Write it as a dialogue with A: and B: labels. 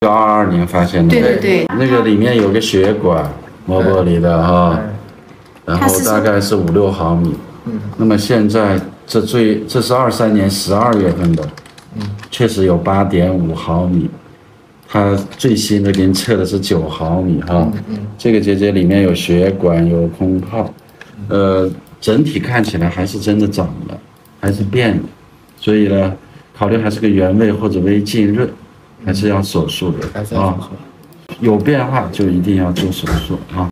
A: 22年发现的。
B: 对对对，
A: 那个里面有个血管磨玻璃的哈，然后大概是5、6毫米。那么现在这是23年12月份的，确实有8.5毫米。它最新的给你测的是9毫米哈，这个结节里面有血管有空泡，整体看起来还是真的长了，还是变了，所以呢，考虑还是个原位或者微浸润，还是要手术的啊，有变化就一定要做手术啊。